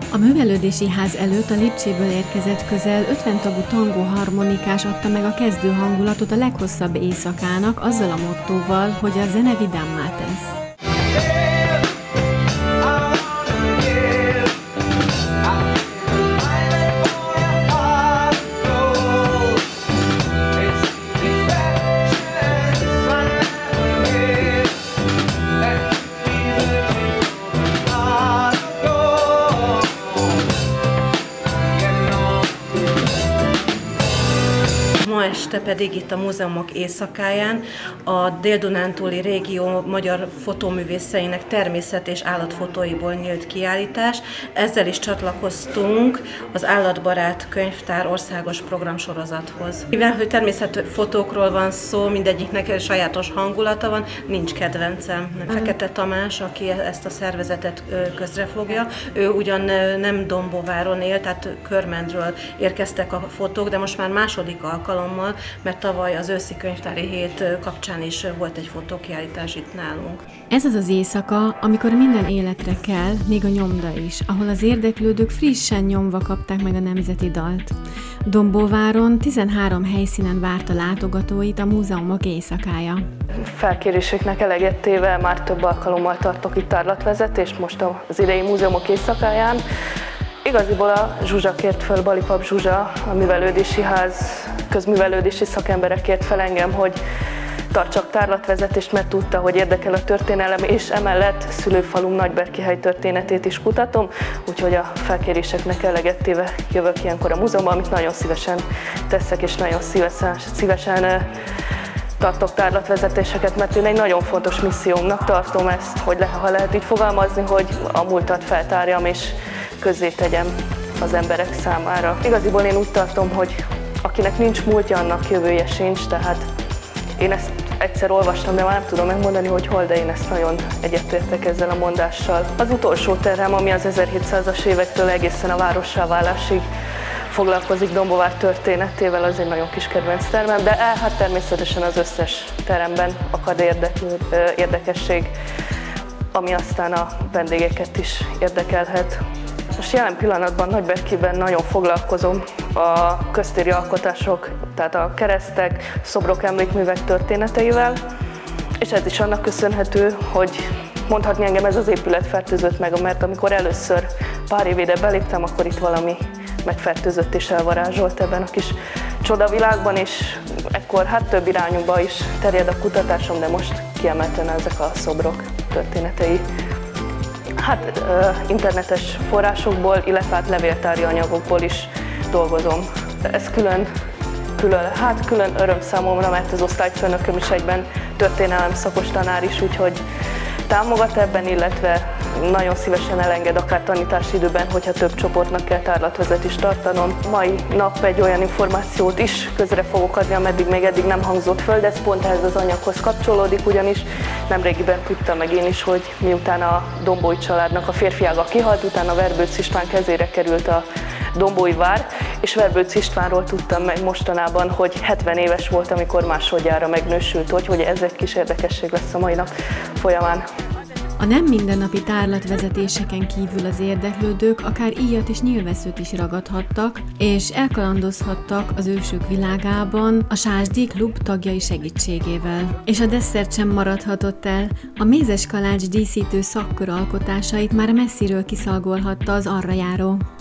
A művelődési ház előtt a Lipcséből érkezett közel 50 tagú tangó harmonikás adta meg a kezdő hangulatot a leghosszabb éjszakának azzal a mottóval, hogy a zene vidámmá tesz. Ma este pedig itt a Múzeumok éjszakáján a Dél-Dunántúli régió magyar fotóművészeinek természet- és állatfotóiból nyílt kiállítás. Ezzel is csatlakoztunk az Állatbarát Könyvtár országos programsorozathoz. Mivel hogy természetfotókról van szó, mindegyiknek sajátos hangulata van, nincs kedvencem. Fekete Tamás, aki ezt a szervezetet közrefogja, ő ugyan nem Dombováron él, tehát Körmendről érkeztek a fotók, de most már második alkalommal, mert tavaly az őszi könyvtári hét kapcsán is volt egy fotókiállítás itt nálunk. Ez az az éjszaka, amikor minden életre kell, még a nyomda is, ahol az érdeklődők frissen nyomva kapták meg a nemzeti dalt. Dombóváron 13 helyszínen várta látogatóit a Múzeumok éjszakája. Felkéréseknek eleget téve már több alkalommal tartok itt tárlatvezetést, most az idei Múzeumok éjszakáján. Igaziból a Zsuzsa kért föl, Balipap Zsuzsa, a művelődési ház közművelődési szakemberek kért fel engem, hogy tartsak tárlatvezetést, mert tudta, hogy érdekel a történelem, és emellett szülőfalum Nagyberkihely történetét is kutatom, úgyhogy a felkéréseknek eleget téve jövök ilyenkor a múzeumban, amit nagyon szívesen teszek, és nagyon szívesen tartok tárlatvezetéseket, mert én egy nagyon fontos missziómnak tartom ezt, hogy ha lehet így fogalmazni, hogy a múltat feltárjam és közzé tegyem az emberek számára. Igaziból én úgy tartom, hogy akinek nincs múltja, annak jövője sincs, tehát én ezt egyszer olvastam, de már nem tudom megmondani, hogy hol, de én ezt nagyon egyetértek ezzel a mondással. Az utolsó terem, ami az 1700-as évektől egészen a várossá válásig foglalkozik Dombóvár történetével, az egy nagyon kis kedvenc termem, de hát természetesen az összes teremben akad érdekesség, ami aztán a vendégeket is érdekelhet. Most jelen pillanatban Nagyberkiben nagyon foglalkozom a köztéri alkotások, tehát a keresztek, szobrok, emlékművek történeteivel, és ez is annak köszönhető, hogy mondhatni engem ez az épület fertőzött meg, mert amikor először pár év ide beléptem, akkor itt valami megfertőzött és elvarázsolt ebben a kis csodavilágban, és ekkor hát több irányúba is terjed a kutatásom, de most kiemelten ezek a szobrok történetei. Hát internetes forrásokból, illetve hát levéltári anyagokból is dolgozom. Ez külön öröm számomra, mert az osztályfőnököm is egyben történelem szakos tanár is, úgyhogy támogat ebben, illetve nagyon szívesen elenged akár tanítási időben, hogyha több csoportnak kell tárlatvezetést tartanom. Mai nap egy olyan információt is közre fogok adni, ameddig még eddig nem hangzott föl, de ez pont ehhez az anyaghoz kapcsolódik, ugyanis nemrégiben tudtam meg én is, hogy miután a Dombói családnak a férfiága kihalt, utána Verbőc István kezére került a Dombói vár, és Verbőc Istvánról tudtam meg mostanában, hogy 70 éves volt, amikor másodjára megnősült, hogy ez egy kis érdekesség lesz a mai nap folyamán. A nem mindennapi tárlatvezetéseken kívül az érdeklődők akár íjat és nyilvesszőt is ragadhattak, és elkalandozhattak az ősök világában a Sásdi Klub tagjai segítségével. És a desszert sem maradhatott el, a mézes kalács díszítő szakkör alkotásait már messziről kiszalgolhatta az arra járó.